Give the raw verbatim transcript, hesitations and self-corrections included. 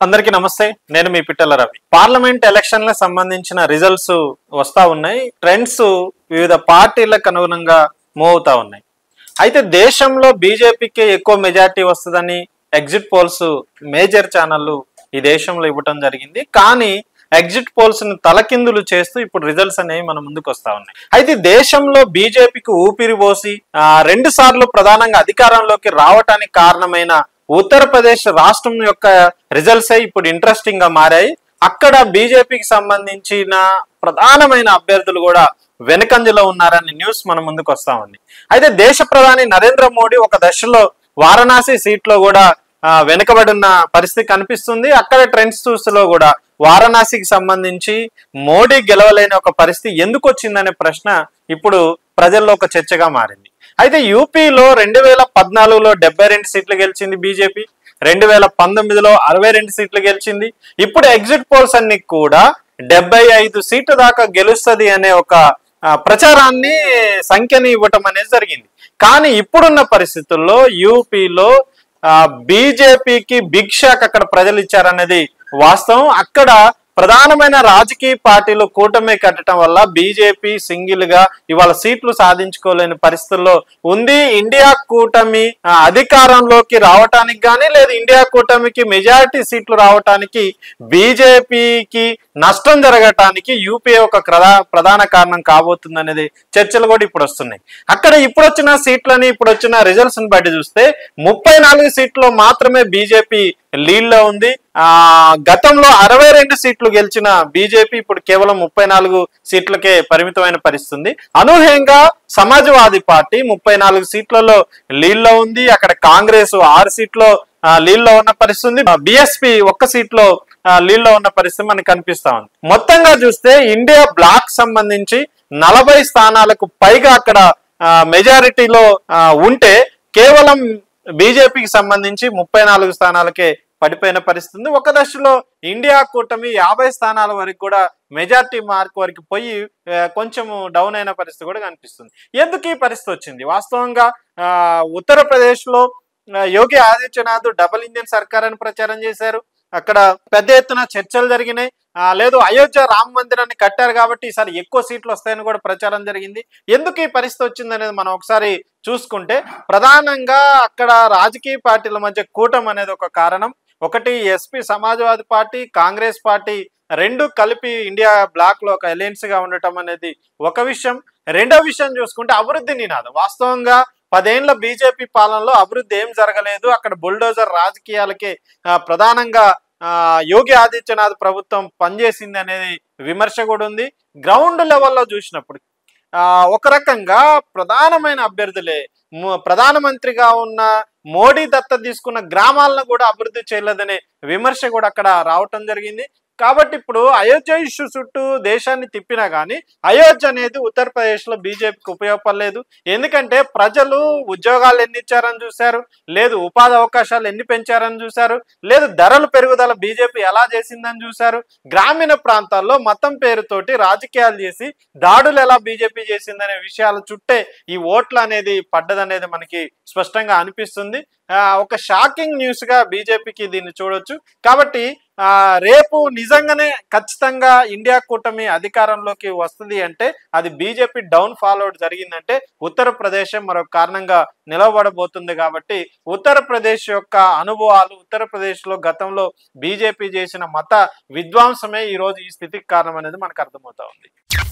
అందరికీ నమస్తే. నేను మీ పిట్టల రవి. పార్లమెంట్ ఎలక్షన్లకు సంబంధించిన రిజల్ట్స్ వస్తా ఉన్నాయి. ట్రెండ్స్ వివిధ పార్టీలకు అనుగుణంగా మూవ్ అవుతా ఉన్నాయి. అయితే దేశంలో బీజేపీకి ఎక్కువ మెజారిటీ వస్తుందని ఎగ్జిట్ పోల్స్ మేజర్ ఛానళ్ళు ఈ దేశంలో ఇవ్వటం జరిగింది. కానీ ఎగ్జిట్ పోల్స్ ని తలకిందులు చేస్తూ ఇప్పుడు రిజల్ట్స్ అనేవి మన ముందుకు వస్తా ఉన్నాయి. అయితే దేశంలో బీజేపీకి ఊపిరి పోసి రెండు సార్లు ప్రధానంగా అధికారంలోకి రావటానికి కారణమైన ఉత్తరప్రదేశ్ రాష్ట్రం యొక్క రిజల్ట్స్ ఇప్పుడు ఇంట్రెస్టింగ్ గా మారాయి. అక్కడ బీజేపీకి సంబంధించిన ప్రధానమైన అభ్యర్థులు కూడా వెనుకంజలో ఉన్నారని న్యూస్ మన ముందుకు వస్తా ఉంది. అయితే దేశ ప్రధాని నరేంద్ర మోడీ ఒక దశలో వారణాసి సీట్లో కూడా వెనుకబడిన పరిస్థితి కనిపిస్తుంది. అక్కడ ట్రెండ్స్ చూస్తలో కూడా వారణాసికి సంబంధించి మోడీ గెలవలేని ఒక పరిస్థితి ఎందుకు వచ్చిందనే ప్రశ్న ఇప్పుడు ప్రజల్లో ఒక చర్చగా మారింది. అయితే యూపీలో రెండు వేల పద్నాలుగులో డెబ్బై రెండు సీట్లు గెలిచింది బీజేపీ, రెండు వేల పంతొమ్మిదిలో అరవై రెండు సీట్లు గెలిచింది. ఇప్పుడు ఎగ్జిట్ పోల్స్ అన్ని కూడా డెబ్బై ఐదు సీట్ల దాకా గెలుస్తుంది అనే ఒక ప్రచారాన్ని సంఖ్యని ఇవ్వటం అనేది జరిగింది. కానీ ఇప్పుడున్న పరిస్థితుల్లో యూపీలో బీజేపీకి బిగ్ షాక్ అక్కడ ప్రజలు ఇచ్చారనేది వాస్తవం. అక్కడ ప్రధానమైన రాజకీయ పార్టీలు కూటమి కట్టడం వల్ల బీజేపీ సింగిల్ గా ఇవాళ సీట్లు సాధించుకోలేని పరిస్థితుల్లో ఉంది. ఇండియా కూటమి అధికారంలోకి రావటానికి కానీ లేదు ఇండియా కూటమికి మెజారిటీ సీట్లు రావటానికి బీజేపీకి నష్టం జరగటానికి యూపీఏ ఒక ప్రధాన కారణం కాబోతుంది అనేది చర్చలు కూడా ఇప్పుడు వస్తున్నాయి. అక్కడ ఇప్పుడు వచ్చిన సీట్లని ఇప్పుడు వచ్చిన రిజల్ట్స్ ని బట్టి చూస్తే ముప్పై నాలుగు సీట్లు మాత్రమే బీజేపీ లీడ్ లో ఉంది. ఆ గతంలో అరవై రెండు సీట్లు గెలిచిన బీజేపీ ఇప్పుడు కేవలం ముప్పై నాలుగు సీట్లకే పరిమితమైన పరిస్థితి. అనూహ్యంగా సమాజ్వాదీ పార్టీ ముప్పై నాలుగు సీట్లలో లీడ్ లో ఉంది. అక్కడ కాంగ్రెస్ ఆరు సీట్లో లీడ్ లో ఉన్న పరిస్థితి, బిఎస్పీ ఒక్క సీట్లో లీడ్ లో ఉన్న పరిస్థితి మనకు కనిపిస్తా ఉంది. మొత్తంగా చూస్తే ఇండియా బ్లాక్ సంబంధించి నలభై స్థానాలకు పైగా అక్కడ మెజారిటీలో ఉంటే కేవలం బీజేపీకి సంబంధించి ముప్పై నాలుగు స్థానాలకే పడిపోయిన పరిస్థితి. ఒక దశలో ఇండియా కూటమి యాభై స్థానాల వరకు కూడా మెజార్టీ మార్క్ వరకు పోయి కొంచెం డౌన్ అయిన పరిస్థితి కూడా కనిపిస్తుంది. ఎందుకు ఈ పరిస్థితి వచ్చింది? వాస్తవంగా ఆ ఉత్తరప్రదేశ్ లో యోగి ఆదిత్యనాథ్ డబుల్ ఇంజిన్ సర్కార్ అని ప్రచారం చేశారు. అక్కడ పెద్ద ఎత్తున చర్చలు జరిగినాయి. లేదు అయోధ్య రామ మందిరాన్ని కట్టారు కాబట్టి ఈసారి ఎక్కువ సీట్లు వస్తాయని కూడా ప్రచారం జరిగింది. ఎందుకు ఈ పరిస్థితి వచ్చింది అనేది మనం ఒకసారి చూసుకుంటే ప్రధానంగా అక్కడ రాజకీయ పార్టీల మధ్య కూటమి అనేది ఒక కారణం. ఒకటి ఎస్పీ సమాజ్వాదీ పార్టీ, కాంగ్రెస్ పార్టీ రెండు కలిపి ఇండియా బ్లాక్ లో ఒక అలయన్స్ గా ఉండటం అనేది ఒక విషయం. రెండో విషయం చూసుకుంటే అభివృద్ధి నినాదం. వాస్తవంగా పదేళ్ల బీజేపీ పాలనలో అభివృద్ధి ఏం జరగలేదు. అక్కడ బుల్డోజర్ రాజకీయాలకే ప్రధానంగా ఆ యోగి ఆదిత్యనాథ్ ప్రభుత్వం పనిచేసింది అనేది విమర్శ కూడా ఉంది. గ్రౌండ్ లెవెల్లో చూసినప్పుడు ఆ ఒక రకంగా ప్రధానమైన అభ్యర్థులే ప్రధానమంత్రిగా ఉన్న మోడీ దత్త తీసుకున్న గ్రామాలను కూడా అభివృద్ధి చేయలేదనే విమర్శ కూడా అక్కడ రావటం జరిగింది. కాబట్టి ఇప్పుడు అయోధ్య ఇష్యూ చుట్టూ దేశాన్ని తిప్పినా కానీ అయోధ్య అనేది ఉత్తరప్రదేశ్ లో బీజేపీకి ఉపయోగపడలేదు. ఎందుకంటే ప్రజలు ఉద్యోగాలు ఎన్ని ఇచ్చారని చూశారు, లేదు ఉపాధి అవకాశాలు ఎన్ని పెంచారని చూశారు, లేదు ధరల పెరుగుదల బీజేపీ ఎలా చేసిందని చూశారు. గ్రామీణ ప్రాంతాల్లో మతం పేరుతోటి రాజకీయాలు చేసి దాడులు ఎలా బీజేపీ చేసిందనే విషయాల చుట్టే ఈ ఓట్లు అనేది పడ్డదనేది మనకి స్పష్టంగా అనిపిస్తుంది. ఒక షాకింగ్ న్యూస్ గా బీజేపీకి దీన్ని చూడొచ్చు. కాబట్టి ఆ రేపు నిజంగానే ఖచ్చితంగా ఇండియా కూటమి అధికారంలోకి వస్తుంది అంటే అది బీజేపీ డౌన్ ఫాల్ అవుట్ జరిగిందంటే ఉత్తరప్రదేశ్ మరొక కారణంగా నిలవబడబోతుంది. కాబట్టి ఉత్తరప్రదేశ్ యొక్క అనుభవాలు, ఉత్తరప్రదేశ్ లో గతంలో బీజేపీ చేసిన మత విధ్వంసమే ఈ రోజు ఈ స్థితికి కారణం అనేది మనకు అర్థమవుతా ఉంది.